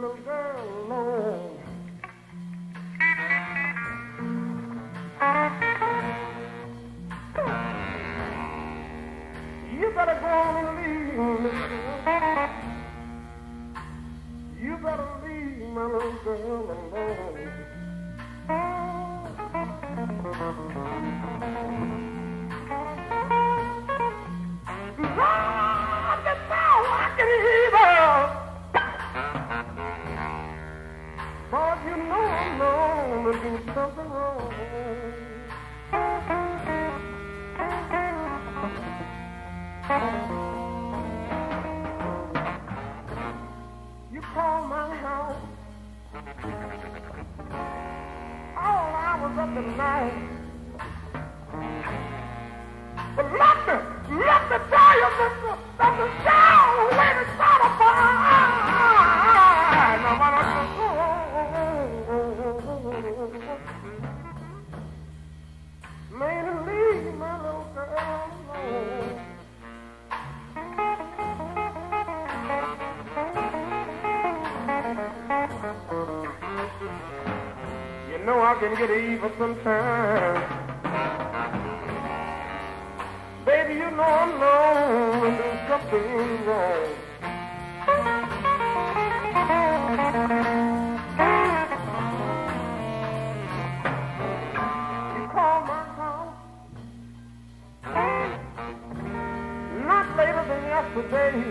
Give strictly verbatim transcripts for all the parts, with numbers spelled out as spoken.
little girl alone. You better go on and leave me. You better leave my little girl alone. Lord, the power I can evil. But you know I'm known to do something wrong. You call my house all hours of the night. But let me, let me tell you, mister, that the sound when it's not a fire. Now, what I made her leave my little girl alone. You know I can get evil sometimes. Baby, you know I'm known to do something wrong. You call my house not later than yesterday,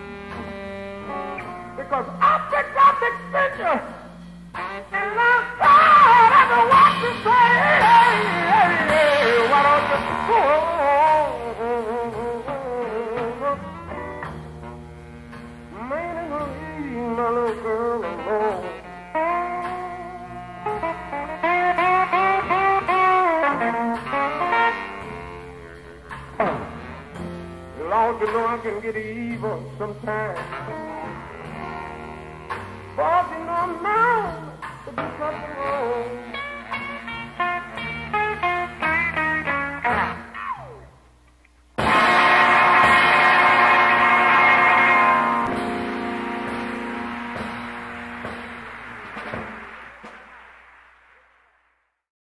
because I picked up the picture and I'm tired of the what to say. Hey, hey, hey, why don't you oh, man, leave my little girl alone. Lord, you know I can get evil sometimes. But you know I'm known to do something wrong.